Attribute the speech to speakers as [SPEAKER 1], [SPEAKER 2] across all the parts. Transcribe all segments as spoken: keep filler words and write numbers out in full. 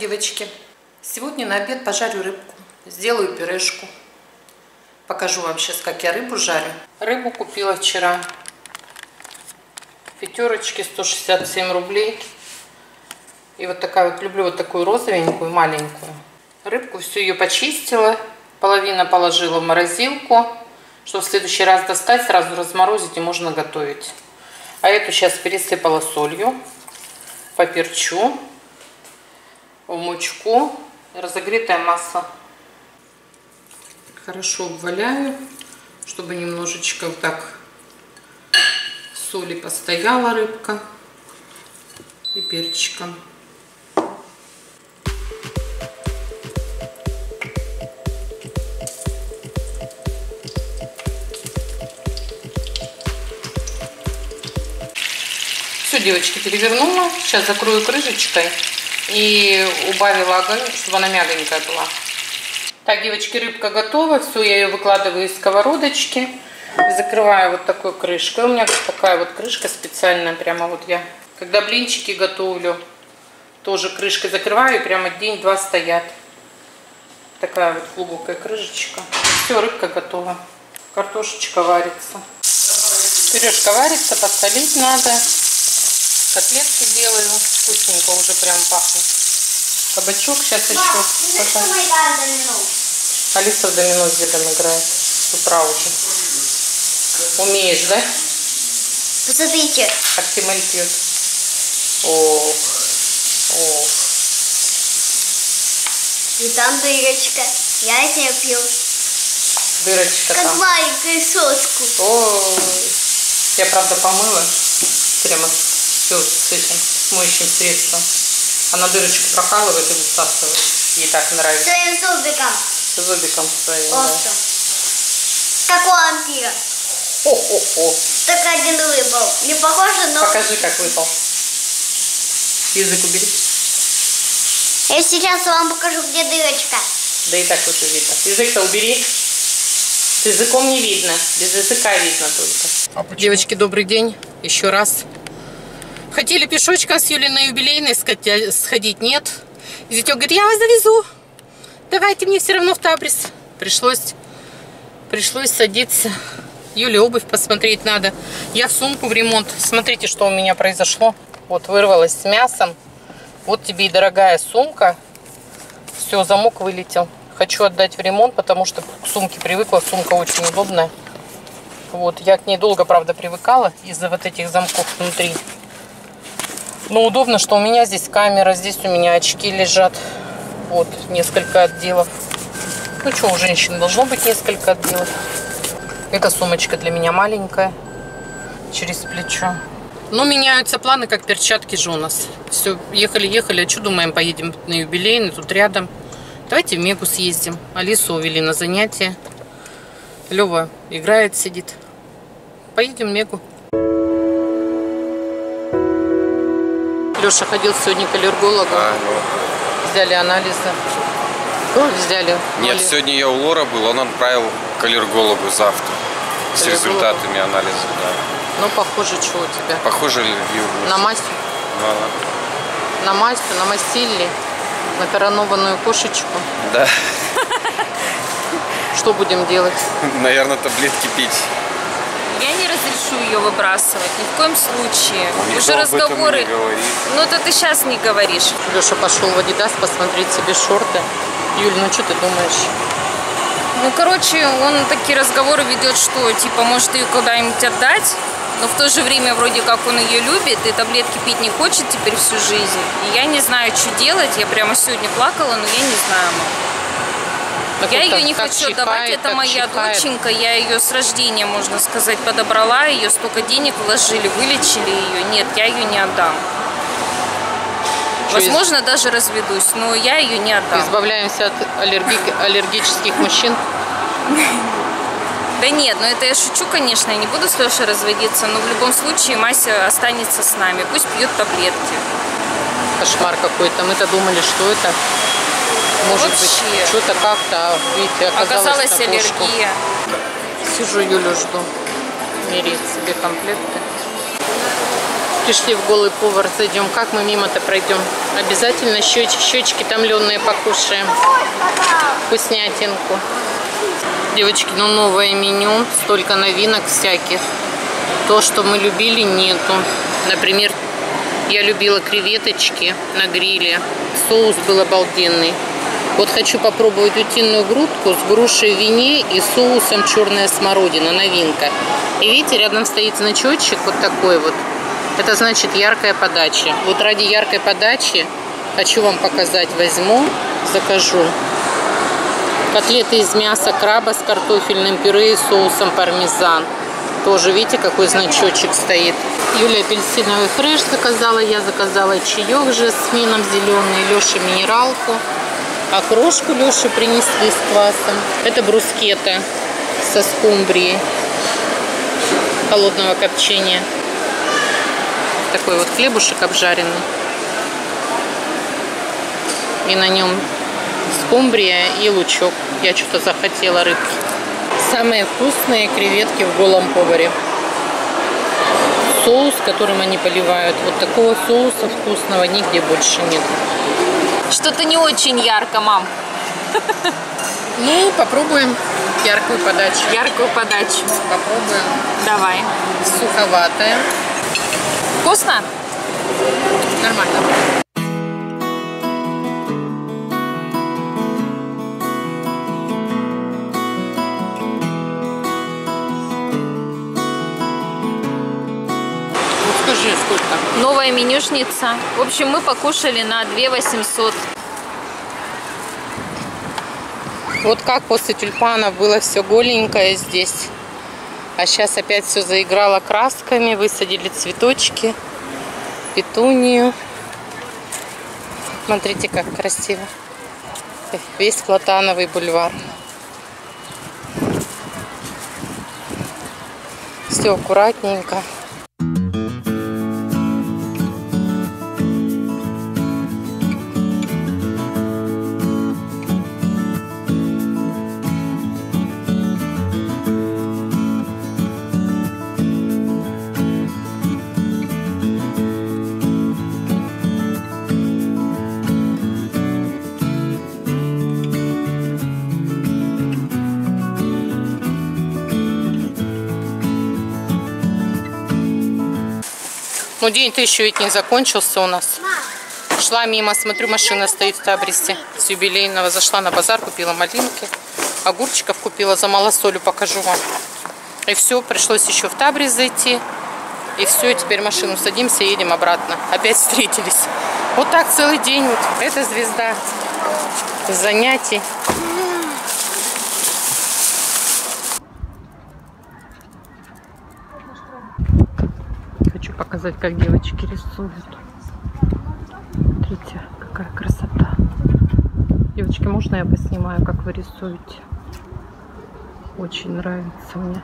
[SPEAKER 1] девочки. Сегодня на обед пожарю рыбку. Сделаю пюрешку. Покажу вам сейчас, как я рыбу жарю. Рыбу купила вчера. Пятерочки, сто шестьдесят семь рублей. И вот такая вот, люблю вот такую розовенькую, маленькую. Рыбку всю ее почистила. Половина положила в морозилку, чтобы в следующий раз достать, сразу разморозить и можно готовить. А эту сейчас пересыпала солью, поперчу, в мучку, разогретое масло. Хорошо обваляю, чтобы немножечко вот так соли постояла рыбка и перчиком. Все, девочки, перевернула. Сейчас закрою крышечкой и убавила огонь, чтобы она мягонькая была. Так, девочки, рыбка готова. Все, я ее выкладываю из сковородочки. Закрываю вот такой крышкой. У меня такая вот крышка специальная. Прямо вот я, когда блинчики готовлю, тоже крышкой закрываю. И прямо день-два стоят. Такая вот глубокая крышечка. Все, рыбка готова. Картошечка варится. Пюрешка варится, посолить надо. Котлетки делаю, вкусненько уже прям пахнет. Кабачок сейчас еще. Алиса в домино с дедом играет с утра уже. Умеешь, да?
[SPEAKER 2] Посмотрите.
[SPEAKER 1] Как Тимель пьет. Ох, ох.
[SPEAKER 2] И там дырочка. Я с ней пью.
[SPEAKER 1] Дырочка
[SPEAKER 2] как
[SPEAKER 1] там.
[SPEAKER 2] Как маленькую соску.
[SPEAKER 1] Ой. Я, правда, помыла. Прямо все с этим, с моющим средством. Она дырочку прокалывает и высасывает. Ей так нравится.
[SPEAKER 2] Своим зубиком.
[SPEAKER 1] Зубиком своим,
[SPEAKER 2] вот
[SPEAKER 1] да.
[SPEAKER 2] Как у вампира.
[SPEAKER 1] О-о-о.
[SPEAKER 2] Так один выпал. Не похоже, но...
[SPEAKER 1] Покажи, как выпал. Язык убери.
[SPEAKER 2] Я сейчас вам покажу, где дырочка.
[SPEAKER 1] Да и так уже видно. Язык-то убери. С языком не видно. Без языка видно только. А девочки, добрый день. Еще раз. Хотели пешочка с Юлей на юбилейный сходить, нет. И зятёк говорит, я вас довезу. Давайте мне все равно в Табрис. Пришлось, пришлось садиться. Юле обувь посмотреть надо. Я в сумку в ремонт. Смотрите, что у меня произошло. Вот вырвалась с мясом. Вот тебе и дорогая сумка. Все, замок вылетел. Хочу отдать в ремонт, потому что к сумке привыкла. Сумка очень удобная. Вот, я к ней долго, правда, привыкала из-за вот этих замков внутри. Но удобно, что у меня здесь камера, здесь у меня очки лежат. Вот, несколько отделов. Ну что, у женщины должно быть несколько отделов. Эта сумочка для меня маленькая, через плечо. Но меняются планы, как перчатки же у нас. Все, ехали-ехали, а что думаем, поедем на юбилейный, тут рядом. Давайте в Мегу съездим. Алису увели на занятия. Лёва играет, сидит. Поедем в Мегу. Леша ходил сегодня к аллергологу. А, ну. Взяли анализы. Ну, взяли.
[SPEAKER 3] Нет, Оли. Сегодня я у Лора был, он отправил к аллергологу завтра. К с аллергологу? Результатами анализа, да.
[SPEAKER 1] Ну, похоже, что у тебя?
[SPEAKER 3] Похоже, аллергию.
[SPEAKER 1] На мазь?
[SPEAKER 3] Да.
[SPEAKER 1] На мазь, намастили на коронованную кошечку.
[SPEAKER 3] Да.
[SPEAKER 1] Что будем делать?
[SPEAKER 3] Наверное, таблетки пить.
[SPEAKER 4] Я не разрешу ее выбрасывать, ни в коем случае.
[SPEAKER 3] Никто
[SPEAKER 4] уже разговоры. Ну, то ты сейчас не говоришь.
[SPEAKER 1] Леша пошел в Адидас посмотреть себе шорты. Юль, ну что ты думаешь?
[SPEAKER 4] Ну, короче, он такие разговоры ведет, что, типа, может ее куда-нибудь отдать, но в то же время вроде как он ее любит и таблетки пить не хочет теперь всю жизнь. И я не знаю, что делать. Я прямо сегодня плакала, но я не знаю. Так я ее не хочу чихает, отдавать, это моя чихает. Доченька, я ее с рождения, можно сказать, подобрала, ее столько денег вложили, вылечили ее. Нет, я ее не отдам. Что возможно, из... даже разведусь, но я ее не отдам.
[SPEAKER 1] Избавляемся от аллерги... аллергических мужчин?
[SPEAKER 4] Да нет, ну это я шучу, конечно, я не буду с Лешей разводиться, но в любом случае Мася останется с нами, пусть пьет таблетки.
[SPEAKER 1] Кошмар какой-то, мы-то думали, что это... Может
[SPEAKER 4] вообще.
[SPEAKER 1] Быть, что-то как-то, а видите, оказалось,
[SPEAKER 4] оказалась аллергия.
[SPEAKER 1] Сижу, Юлю жду. Меряет себе комплекты. Пришли в голый повар, зайдем. Как мы мимо-то пройдем? Обязательно щеч, щечки томленые покушаем. Вкуснятинку. Девочки, ну новое меню. Столько новинок всяких. То, что мы любили, нету. Например, я любила креветочки на гриле. Соус был обалденный. Вот хочу попробовать утиную грудку с грушей в вине и соусом черная смородина. Новинка. И видите, рядом стоит значочек вот такой вот. Это значит яркая подача. Вот ради яркой подачи хочу вам показать. Возьму, закажу. Котлеты из мяса краба с картофельным пюре и соусом пармезан. Тоже видите, какой значочек стоит. Юля апельсиновый фреш заказала. Я заказала чаек с жасмином зеленый. Леша минералку. А крошку Леше принесли с квасом. Это брускетта со скумбрией. Холодного копчения. Такой вот хлебушек обжаренный. И на нем скумбрия и лучок. Я что-то захотела рыбки. Самые вкусные креветки в голом поваре. Соус, которым они поливают. Вот такого соуса вкусного нигде больше нет.
[SPEAKER 4] Что-то не очень ярко, мам.
[SPEAKER 1] Ну, попробуем яркую подачу.
[SPEAKER 4] Яркую подачу.
[SPEAKER 1] Попробуем.
[SPEAKER 4] Давай.
[SPEAKER 1] Суховатая.
[SPEAKER 4] Вкусно?
[SPEAKER 1] Нормально. Ну, скажи, сколько?
[SPEAKER 4] Новая менюшница. В общем, мы покушали на две тысячи восемьсот.
[SPEAKER 1] Вот как после тюльпанов было все голенькое здесь. А сейчас опять все заиграло красками. Высадили цветочки. Петунию. Смотрите, как красиво. Весь Платановый бульвар. Все аккуратненько. Ну, день-то еще ведь не закончился у нас. Шла мимо, смотрю, машина стоит в Табрисе с юбилейного. Зашла на базар, купила малинки, огурчиков купила, за малосолью покажу вам. И все, пришлось еще в Табрис зайти. И все, теперь в машину садимся и едем обратно. Опять встретились. Вот так целый день. Вот эта звезда занятий. Хочу показать, как девочки рисуют. Смотрите, какая красота. Девочки, можно я поснимаю, как вы рисуете? Очень нравится мне.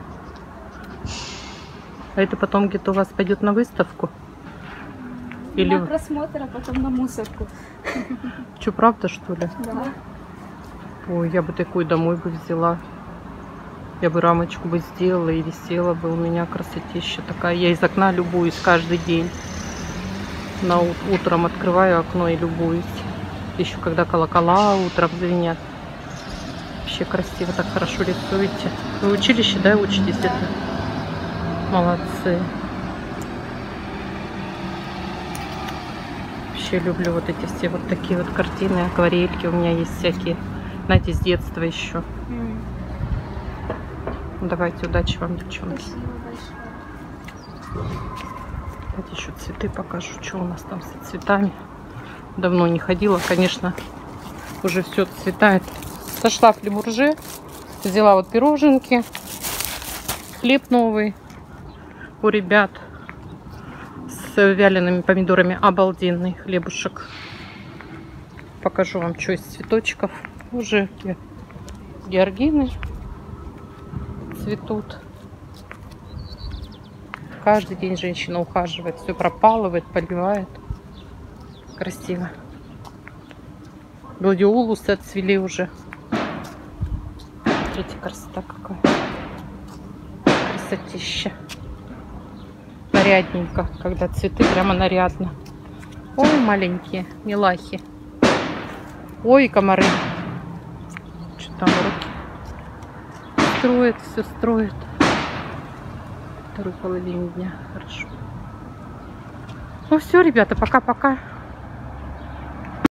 [SPEAKER 1] А это потом где-то у вас пойдет на выставку? Или...
[SPEAKER 5] На просмотр, а потом на мусорку.
[SPEAKER 1] Что, правда, что ли?
[SPEAKER 5] Да.
[SPEAKER 1] Ой, я бы такую домой бы взяла. Я бы рамочку бы сделала и висела бы у меня красотища такая. Я из окна любуюсь каждый день. На ут утром открываю окно и любуюсь. Еще когда колокола утром звенят. Вообще красиво, так хорошо рисуете. Вы в училище, да, учитесь это? Молодцы. Вообще люблю вот эти все вот такие вот картины, акварельки. У меня есть всякие, знаете, с детства еще.
[SPEAKER 5] Mm.
[SPEAKER 1] Давайте, удачи вам, девчонки.
[SPEAKER 5] Спасибо большое.
[SPEAKER 1] Давайте еще цветы покажу, что у нас там с цветами. Давно не ходила, конечно, уже все цветает. Сошла в Ле-Бурже, взяла вот пироженки, хлеб новый у ребят с вялеными помидорами. Обалденный хлебушек. Покажу вам, что из цветочков. Уже георгины цветут. Каждый день женщина ухаживает, все пропалывает, поливает. Красиво. Гладиолусы отцвели уже. Смотрите, красота какая. Красотища. На нарядненько, когда цветы прямо нарядно. Ой, маленькие милахи. Ой, комары. Что там руки? Строит, все строит. Второй половине дня. Хорошо. Ну все, ребята, пока-пока.